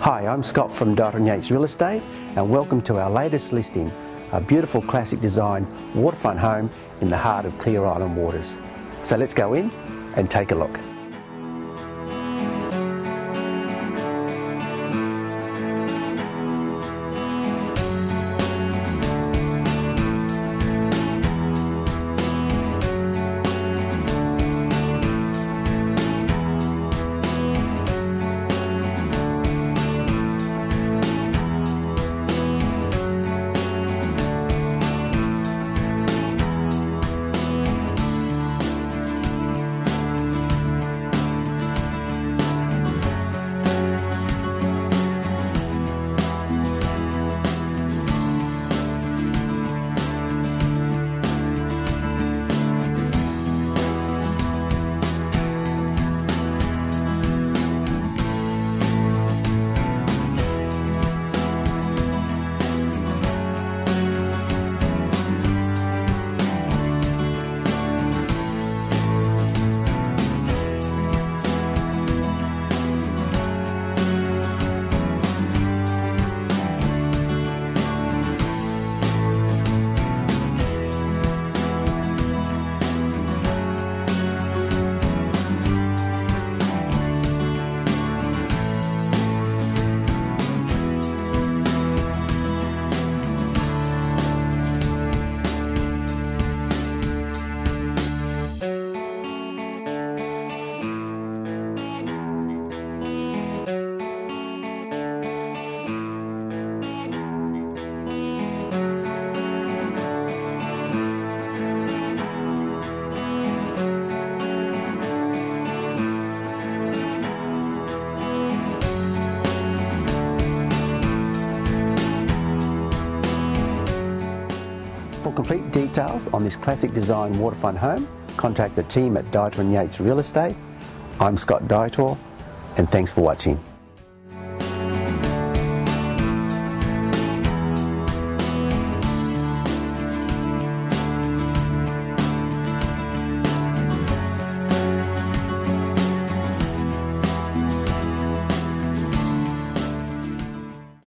Hi, I'm Scott from Yates Real Estate and welcome to our latest listing, a beautiful classic design waterfront home in the heart of Clear Island waters. So let's go in and take a look. For complete details on this classic design waterfront home, contact the team at Yates Real Estate. I'm Scott Dietor, and thanks for watching.